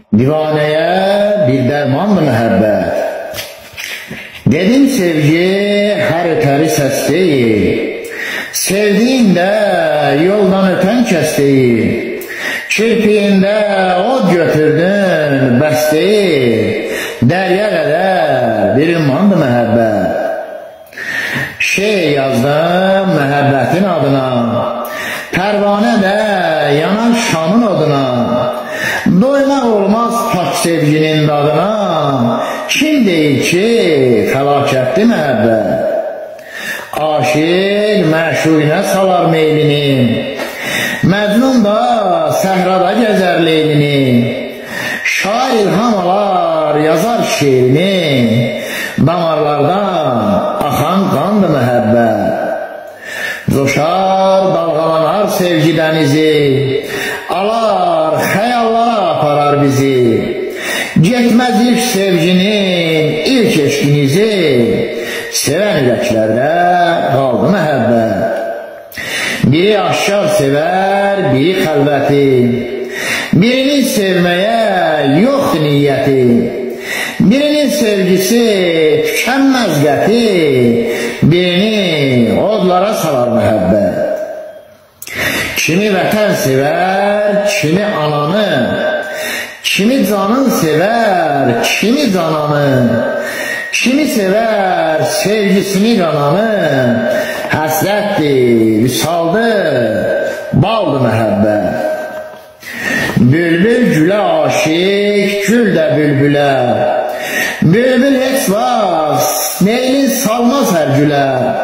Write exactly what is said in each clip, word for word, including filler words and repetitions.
Divaneye bir dermandı məhəbbət. Dedim sevgi hər ötəri səs deyil, sevdiğinde yoldan ötən kəs deyil, kirpiyində od götürdün bəs deyil, dərya qədər bir ümmandı məhəbbət. Şey yazdım məhəbbətin adına, pərvanə də yanan şamın oduna, doymaq olmaz pak sevginin dadına, kim deyir ki fəlakətli məhəbbət. Aşiq məşuqinə salar meylini, Məcnun da səhrada gəzər leylini, şair ilham alar yazar şiirini, damarlardan axan qandı məhəbbət. Coşar dalğalanar sevgi dənizi, alar xəyallara aparar bizi, getməz ilk sevginin ilk eşkinizi, sevən ürəklərdə qaldı məhəbbət. Biri aşkar sevər, biri xəlvəti, birinin sevməyə yoxdur niyyəti, birinin sevgisi tükənməz qəti, birini odlara salar məhəbbət. Kimi vətən sevər, kimi ananı, kimi canın sevər, kimi cananı, kimi sevər sevgisini qananı, həsrətdir, vüsaldır, baldır məhəbbət. Bülbül gülə aşiq, gül də bülbülə, bülbül heç vaxt neylin salmaz hər gülə,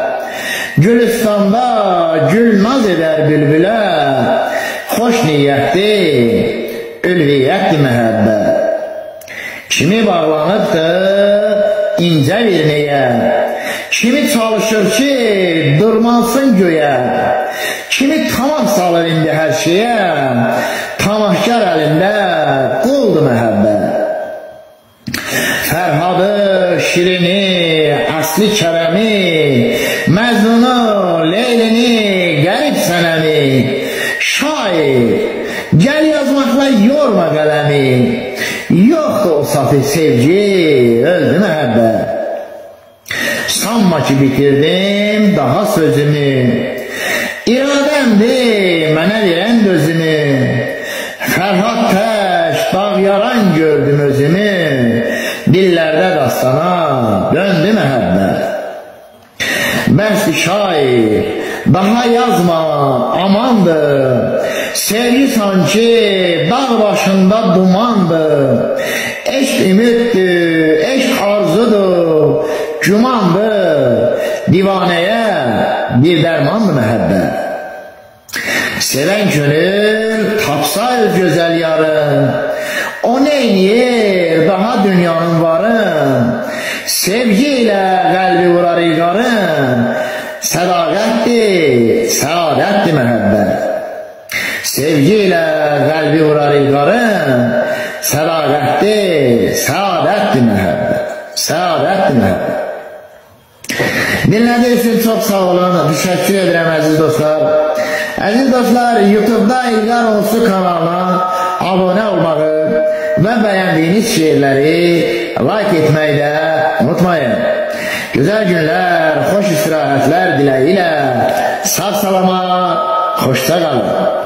Gülüstanda gülnaz edər bülbülə, xoş niyyətdir, ülviyyətdir məhəbbət. Kimi bağlanıbdır incə bir nəyə, kimi çalışır ki durmalsın göyə, kimi tamam salır indi hər şeyə, tamahkar əlində quldur məhəbbət. Fərhadı, şirini, əsli kərəmi, Məcnunu, leylini, qərib sənəmi, şair, gəl yazmaqla yorma qələmi, yoxdur o safi sevgi, öldü məhəbbət. Sanma ki bitirdim daha sözümü, iradəmdir mənə verən dözümü, Fərhad tək dağ yaran gördüm özümü, dillərdə dastana döndü məhəbbət. Bəsli şair, daha yazma, amandır, sevgi sanki dağ başında dumandır, eşq ümiddir, eşq arzudur, gümandır, divanəyə bir dərmandır məhəbbət. Sevən gönül tapsa öz gözəl yarın, o neyniyir daha dünyanın varın, sevgi ilə qəlbi vurar ilqarın, sədaqətdir, səadətdir məhəbbət. Sevgi ilə qəlbi vurar ilqarın, sədaqətdir, səadətdir məhəbbət. Səadətdir məhəbbət. Dinlədiyiniz üçün çox sağ olun, təşəkkür edirəm əziz dostlar. Əziz dostlar, YouTube'da İlqar Onsu kanalına abunə olmağı və bəyəndiyiniz şeirləri like etməyi də unutmayın. Gözəl günlər, xoş istirahətlər diləyilə, sağ salama, xoşça qalın.